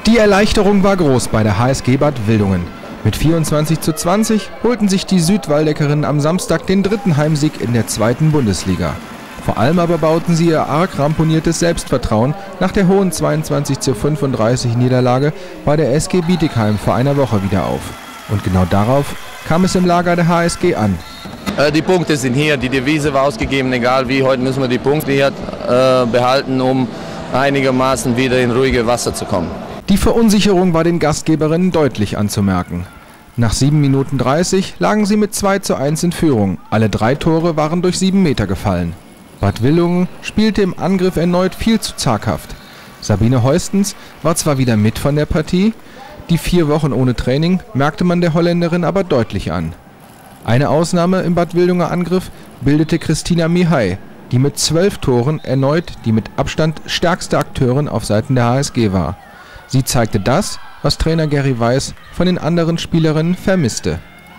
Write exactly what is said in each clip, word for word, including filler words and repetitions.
Die Erleichterung war groß bei der H S G Bad Wildungen. Mit vierundzwanzig zu zwanzig holten sich die Südwaldeckerinnen am Samstag den dritten Heimsieg in der zweiten Bundesliga. Vor allem aber bauten sie ihr arg ramponiertes Selbstvertrauen nach der hohen zweiundzwanzig zu fünfunddreißig Niederlage bei der S G Bietigheim vor einer Woche wieder auf. Und genau darauf kam es im Lager der H S G an. Die Punkte sind hier, die Devise war ausgegeben, egal wie, heute müssen wir die Punkte hier äh, behalten, um einigermaßen wieder in ruhige Wasser zu kommen. Die Verunsicherung war den Gastgeberinnen deutlich anzumerken. Nach sieben Minuten dreißig lagen sie mit zwei zu eins in Führung. Alle drei Tore waren durch sieben Meter gefallen. Bad Wildungen spielte im Angriff erneut viel zu zaghaft. Sabine Heustens war zwar wieder mit von der Partie, die vier Wochen ohne Training merkte man der Holländerin aber deutlich an. Eine Ausnahme im Bad Wildunger Angriff bildete Christina Mihai, die mit zwölf Toren erneut die mit Abstand stärkste Akteurin auf Seiten der H S G war. Sie zeigte das, was Trainer Gary Weiß von den anderen Spielerinnen vermisste.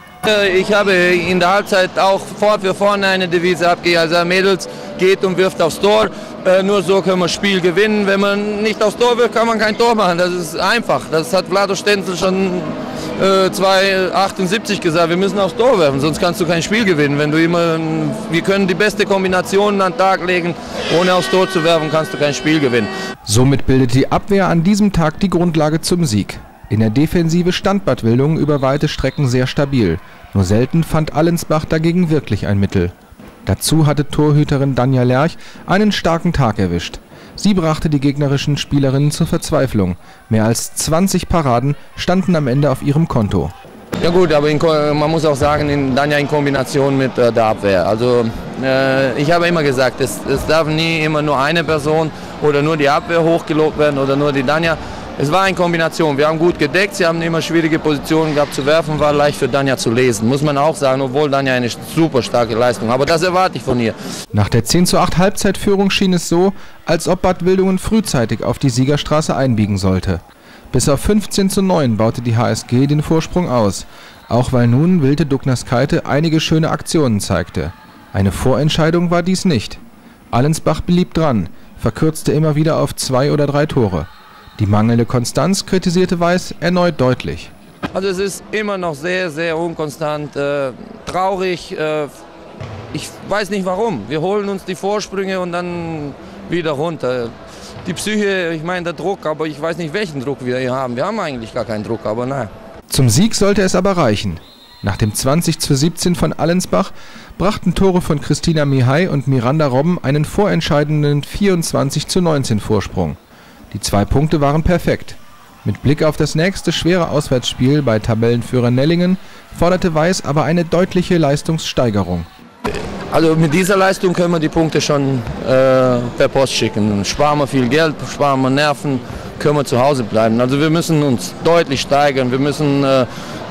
Ich habe in der Halbzeit auch fort für vorne eine Devise abgegeben. Also Mädels geht und wirft aufs Tor. Nur so können wir das Spiel gewinnen. Wenn man nicht aufs Tor wirft, kann man kein Tor machen. Das ist einfach. Das hat Vlado Stenzel schon äh, zweitausendachtundsiebzig gesagt. Wir müssen aufs Tor werfen, sonst kannst du kein Spiel gewinnen. Wenn du immer, wir können die beste Kombination an den Tag legen. Ohne aufs Tor zu werfen, kannst du kein Spiel gewinnen. Somit bildet die Abwehr an diesem Tag die Grundlage zum Sieg. In der Defensive stand Bad Wildungen über weite Strecken sehr stabil. Nur selten fand Allensbach dagegen wirklich ein Mittel. Dazu hatte Torhüterin Danja Lerch einen starken Tag erwischt. Sie brachte die gegnerischen Spielerinnen zur Verzweiflung. Mehr als zwanzig Paraden standen am Ende auf ihrem Konto. Ja gut, aber in, man muss auch sagen, in, Danja in Kombination mit äh, der Abwehr. Also äh, ich habe immer gesagt, es, es darf nie immer nur eine Person oder nur die Abwehr hochgelobt werden oder nur die Danja. Es war eine Kombination. Wir haben gut gedeckt, sie haben immer schwierige Positionen gehabt zu werfen, war leicht für Danja zu lesen. Muss man auch sagen, obwohl Danja eine super starke Leistung hat. Aber das erwarte ich von ihr. Nach der zehn zu acht Halbzeitführung schien es so, als ob Bad Wildungen frühzeitig auf die Siegerstraße einbiegen sollte. Bis auf fünfzehn zu neun baute die H S G den Vorsprung aus, auch weil nun Wilde Duckner-Skeite einige schöne Aktionen zeigte. Eine Vorentscheidung war dies nicht. Allensbach blieb dran, verkürzte immer wieder auf zwei oder drei Tore. Die mangelnde Konstanz kritisierte Weiß erneut deutlich. Also es ist immer noch sehr, sehr unkonstant, äh, traurig. Äh, ich weiß nicht warum. Wir holen uns die Vorsprünge und dann wieder runter. Die Psyche, ich meine der Druck, aber ich weiß nicht, welchen Druck wir hier haben. Wir haben eigentlich gar keinen Druck, aber nein. Zum Sieg sollte es aber reichen. Nach dem zwanzig zu siebzehn von Allensbach brachten Tore von Christina Mihai und Miranda Robben einen vorentscheidenden vierundzwanzig zu neunzehn Vorsprung. Die zwei Punkte waren perfekt. Mit Blick auf das nächste schwere Auswärtsspiel bei Tabellenführer Nellingen forderte Weiß aber eine deutliche Leistungssteigerung. Also mit dieser Leistung können wir die Punkte schon äh, per Post schicken. Sparen wir viel Geld, sparen wir Nerven, können wir zu Hause bleiben. Also wir müssen uns deutlich steigern, wir müssen äh,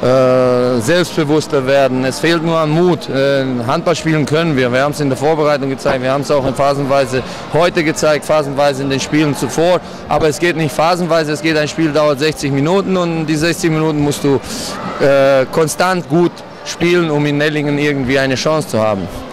äh, selbstbewusster werden. Es fehlt nur an Mut. Äh, Handball spielen können wir. Wir haben es in der Vorbereitung gezeigt, wir haben es auch in phasenweise heute gezeigt, phasenweise in den Spielen zuvor. Aber es geht nicht phasenweise, es geht, ein Spiel dauert sechzig Minuten und die sechzig Minuten musst du äh, konstant gut spielen, um in Nellingen irgendwie eine Chance zu haben.